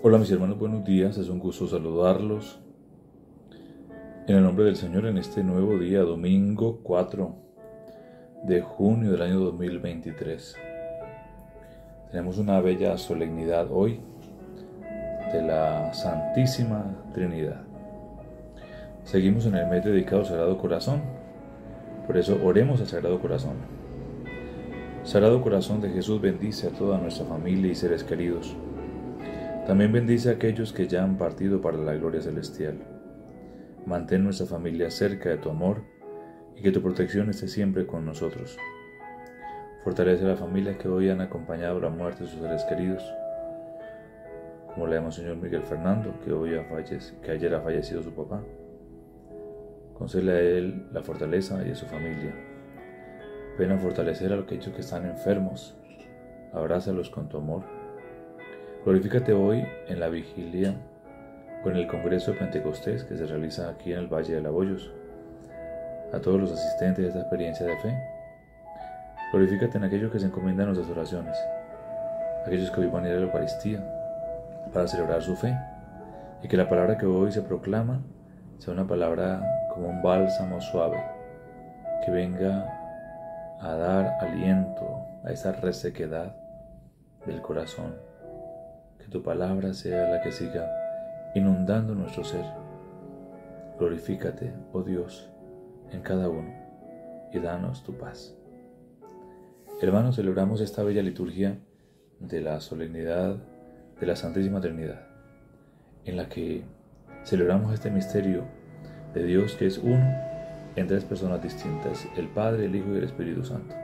Hola mis hermanos, buenos días, es un gusto saludarlos en el nombre del Señor en este nuevo día, domingo 4 de junio del año 2023. Tenemos una bella solemnidad hoy de la Santísima Trinidad. Seguimos en el mes dedicado al Sagrado Corazón, por eso oremos al Sagrado Corazón. Sagrado Corazón de Jesús, bendice a toda nuestra familia y seres queridos. También bendice a aquellos que ya han partido para la gloria celestial. Mantén nuestra familia cerca de tu amor y que tu protección esté siempre con nosotros. Fortalece a las familias que hoy han acompañado la muerte de sus seres queridos, como la de Monseñor Miguel Fernando, que ayer ha fallecido su papá. Concédele a él la fortaleza y a su familia. Ven a fortalecer a aquellos que están enfermos. Abrázalos con tu amor. Glorifícate hoy en la vigilia con el Congreso de Pentecostés que se realiza aquí en el Valle de Laboyos. A todos los asistentes de esta experiencia de fe, glorifícate en aquellos que se encomiendan nuestras oraciones, aquellos que hoy van a ir a la Eucaristía para celebrar su fe, y que la palabra que hoy se proclama sea una palabra como un bálsamo suave, que venga a dar aliento a esa resequedad del corazón. Que tu palabra sea la que siga inundando nuestro ser. Glorifícate, oh Dios, en cada uno y danos tu paz. Hermanos, celebramos esta bella liturgia de la solemnidad de la Santísima Trinidad, en la que celebramos este misterio de Dios que es uno en tres personas distintas, el Padre, el Hijo y el Espíritu Santo,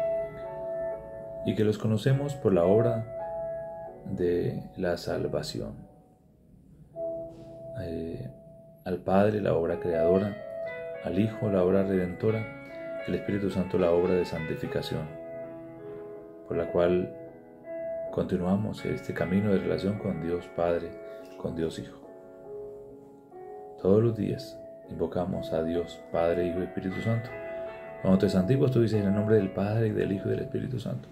y que los conocemos por la obra de la salvación. Al Padre la obra creadora, al Hijo la obra redentora, al Espíritu Santo la obra de santificación, por la cual continuamos este camino de relación con Dios Padre, con Dios Hijo. Todos los días invocamos a Dios Padre, Hijo y Espíritu Santo. Cuando te santiguas, tú dices en el nombre del Padre, y del Hijo y del Espíritu Santo.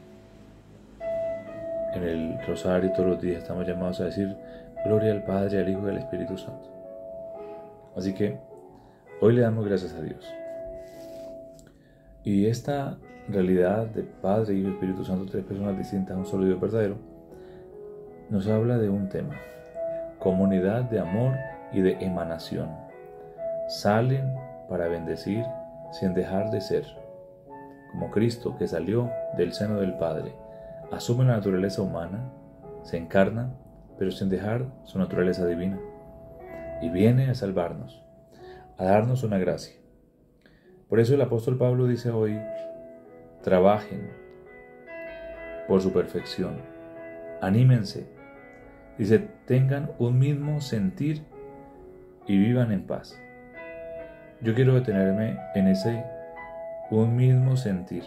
En el rosario todos los días estamos llamados a decir gloria al Padre, al Hijo y al Espíritu Santo. Así que hoy le damos gracias a Dios. Y esta realidad de Padre, Hijo y Espíritu Santo, tres personas distintas, un solo Dios verdadero, nos habla de un tema: comunidad de amor y de emanación. Salen para bendecir sin dejar de ser. Como Cristo, que salió del seno del Padre, asume la naturaleza humana, se encarna, pero sin dejar su naturaleza divina, y viene a salvarnos, a darnos una gracia. Por eso el apóstol Pablo dice hoy: trabajen por su perfección, anímense. Dice, tengan un mismo sentir y vivan en paz. Yo quiero detenerme en ese un mismo sentir.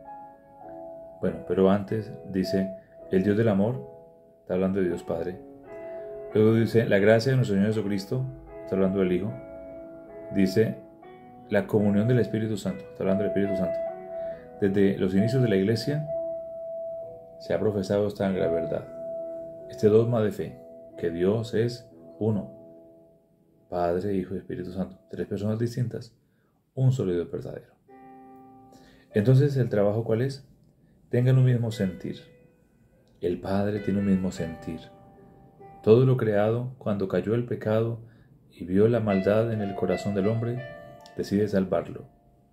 Bueno, pero antes dice, el Dios del amor, está hablando de Dios Padre. Luego dice, la gracia de nuestro Señor Jesucristo, está hablando del Hijo. Dice, la comunión del Espíritu Santo, está hablando del Espíritu Santo. Desde los inicios de la Iglesia se ha profesado esta gran verdad, este dogma de fe, que Dios es uno, Padre, Hijo y Espíritu Santo, tres personas distintas, un solo Dios verdadero. Entonces, ¿el trabajo cuál es? Tengan un mismo sentir. El Padre tiene un mismo sentir. Todo lo creado, cuando cayó el pecado y vio la maldad en el corazón del hombre, decide salvarlo.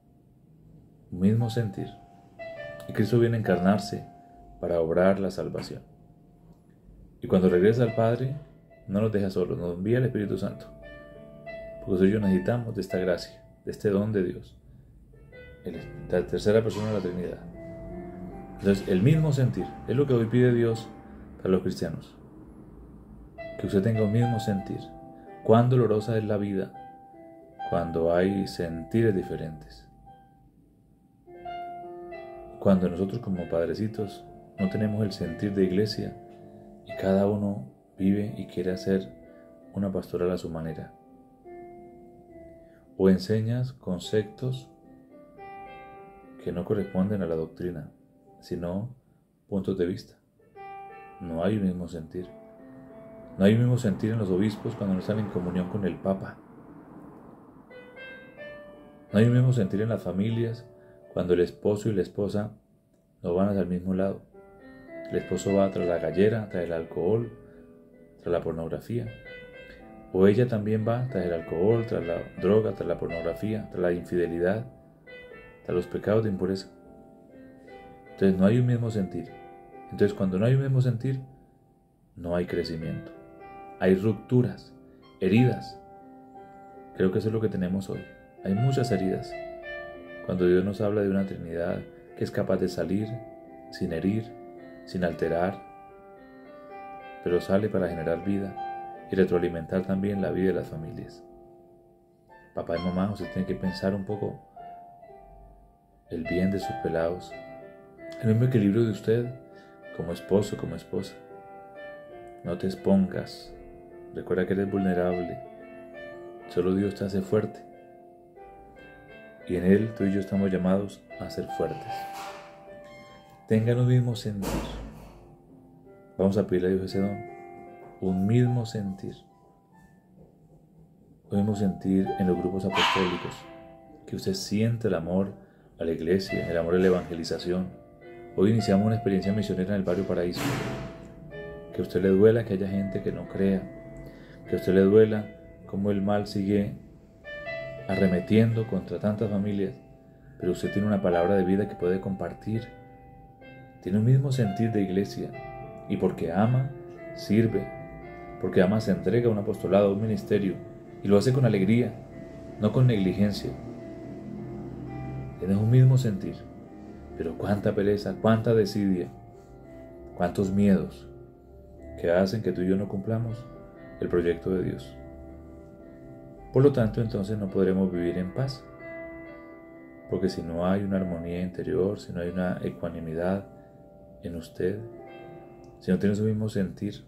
Un mismo sentir. Y Cristo viene a encarnarse para obrar la salvación. Y cuando regresa al Padre, no nos deja solos, nos envía el Espíritu Santo. Porque nosotros necesitamos de esta gracia, de este don de Dios, la tercera persona de la Trinidad. Entonces, el mismo sentir es lo que hoy pide Dios para los cristianos. Que usted tenga un mismo sentir. Cuán dolorosa es la vida cuando hay sentires diferentes. Cuando nosotros como padrecitos no tenemos el sentir de iglesia y cada uno vive y quiere hacer una pastoral a su manera. O enseñas conceptos que no corresponden a la doctrina, sino puntos de vista. No hay un mismo sentir. No hay el mismo sentir en los obispos cuando no están en comunión con el Papa. No hay el mismo sentir en las familias cuando el esposo y la esposa no van hacia el mismo lado. El esposo va tras la gallera, tras el alcohol, tras la pornografía. O ella también va tras el alcohol, tras la droga, tras la pornografía, tras la infidelidad, tras los pecados de impureza. Entonces no hay un mismo sentir. Entonces cuando no hay un mismo sentir, no hay crecimiento. Hay rupturas, heridas. Creo que eso es lo que tenemos hoy. Hay muchas heridas. Cuando Dios nos habla de una Trinidad que es capaz de salir sin herir, sin alterar, pero sale para generar vida y retroalimentar también la vida de las familias. Papá y mamá, usted tiene que pensar un poco el bien de sus pelados, el mismo equilibrio de usted como esposo, como esposa. No te expongas, recuerda que eres vulnerable, solo Dios te hace fuerte y en Él tú y yo estamos llamados a ser fuertes. Tengan un mismo sentir. Vamos a pedirle a Dios ese don, un mismo sentir. Un mismo sentir en los grupos apostólicos, que usted siente el amor a la iglesia, el amor a la evangelización. Hoy iniciamos una experiencia misionera en el barrio Paraíso. Que a usted le duela que haya gente que no crea, que a usted le duela cómo el mal sigue arremetiendo contra tantas familias, pero usted tiene una palabra de vida que puede compartir. Tiene un mismo sentir de iglesia y porque ama, sirve, porque ama se entrega a un apostolado, a un ministerio y lo hace con alegría, no con negligencia. Tienes un mismo sentir, pero cuánta pereza, cuánta desidia, cuántos miedos que hacen que tú y yo no cumplamos el proyecto de Dios. Por lo tanto, entonces no podremos vivir en paz, porque si no hay una armonía interior, si no hay una ecuanimidad en usted, si no tiene su mismo sentir,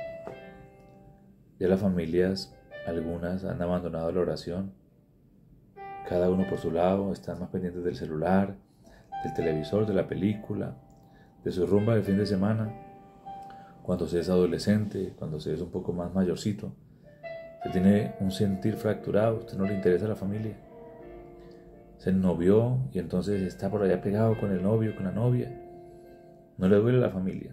ya las familias, algunas han abandonado la oración, cada uno por su lado, están más pendientes del celular, del televisor, de la película, de su rumba del fin de semana. Cuando se es adolescente, cuando se es un poco más mayorcito, se tiene un sentir fracturado, a usted no le interesa la familia. Se novió y entonces está por allá pegado con el novio, con la novia. No le duele la familia.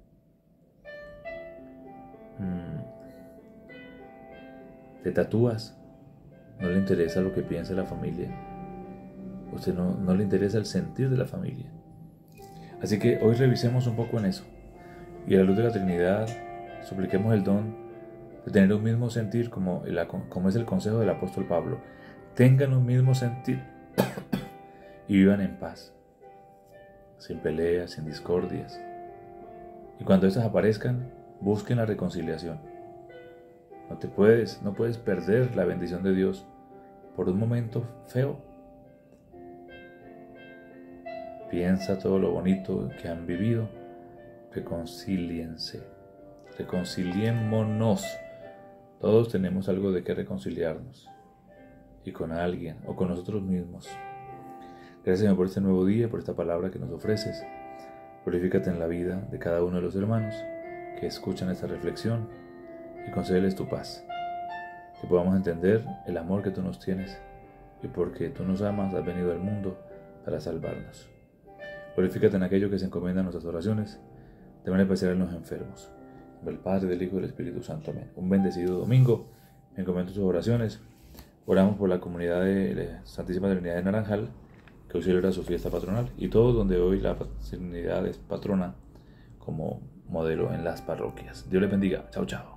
Te tatúas, no le interesa lo que piensa la familia. A usted no le interesa el sentir de la familia. Así que hoy revisemos un poco en eso. Y a la luz de la Trinidad, supliquemos el don de tener un mismo sentir como es el consejo del apóstol Pablo. Tengan un mismo sentir y vivan en paz, sin peleas, sin discordias. Y cuando estas aparezcan, busquen la reconciliación. No puedes perder la bendición de Dios por un momento feo. Piensa todo lo bonito que han vivido. Reconcíliense. Reconciliémonos. Todos tenemos algo de qué reconciliarnos. Y con alguien o con nosotros mismos. Gracias, Señor, por este nuevo día, por esta palabra que nos ofreces. Glorifícate en la vida de cada uno de los hermanos que escuchan esta reflexión y concédeles tu paz. Que podamos entender el amor que tú nos tienes y porque tú nos amas has venido al mundo para salvarnos. Glorifícate en aquello que se encomienda a nuestras oraciones, de manera especial en los enfermos. En nombre del Padre, del Hijo y del Espíritu Santo. Amén. Un bendecido domingo. Me encomiendo sus oraciones. Oramos por la comunidad de la Santísima Trinidad de Naranjal, que hoy celebra su fiesta patronal, y todos donde hoy la Trinidad es patrona como modelo en las parroquias. Dios les bendiga. Chao, chao.